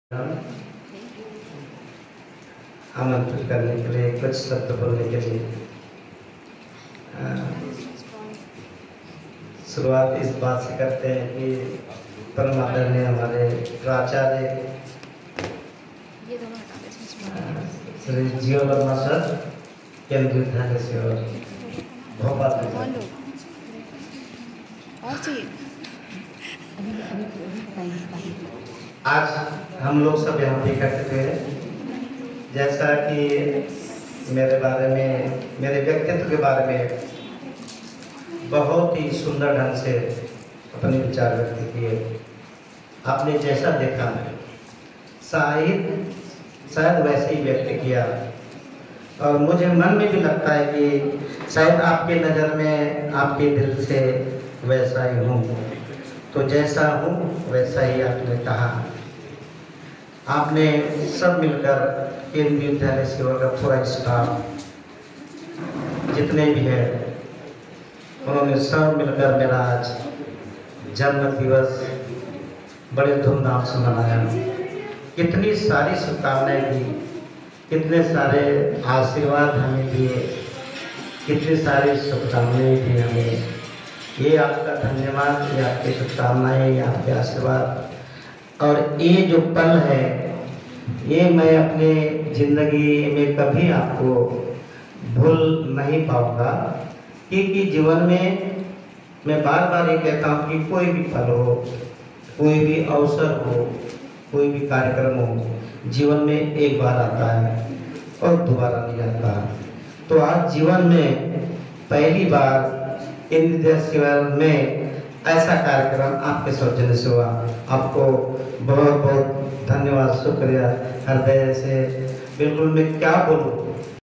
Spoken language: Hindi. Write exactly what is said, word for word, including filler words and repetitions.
आमंत्रित करने के लिए, कुछ शब्द बोलने के लिए। शुरुआत इस बात से करते हैं कि परम आदरणीय हमारे प्राचार्य श्री जियो वर्मा सर केंद्रीय विद्यालय से और भोपाल आज हम लोग सब यहाँ पे इकट्ठे हुए हैं। जैसा कि मेरे बारे में, मेरे व्यक्तित्व के बारे में बहुत ही सुंदर ढंग से अपने विचार व्यक्त किए। आपने जैसा देखा शायद शायद वैसे ही व्यक्त किया, और मुझे मन में भी लगता है कि शायद आपके नज़र में, आपके दिल से वैसा ही हूँ। तो जैसा हूँ वैसा ही आपने कहा। आपने सब मिलकर केंद्रीय विद्यालय सेवा का पूरा स्टाफ जितने भी हैं, उन्होंने सब मिलकर मेरा आज जन्म दिवस बड़े धूमधाम से मनाया। कितनी सारी शुभकामनाएं दी, कितने सारे आशीर्वाद हमें दिए, कितनी सारी शुभकामनाएं दी हमें। ये आपका धन्यवाद, ये आपकी शुभकामनाएं, ये आपके आशीर्वाद। और ये जो पल है, ये मैं अपने ज़िंदगी में कभी आपको भूल नहीं पाऊंगा, क्योंकि जीवन में मैं बार बार ये कहता हूँ कि कोई भी पल हो, कोई भी अवसर हो, कोई भी कार्यक्रम हो, जीवन में एक बार आता है और दोबारा नहीं आता। तो आज जीवन में पहली बार केंद्रीय सेवा में ऐसा कार्यक्रम आपके सौजन्य से हुआ। आपको बहुत बहुत धन्यवाद, शुक्रिया हृदय से। बिल्कुल मैं क्या बोलूँ।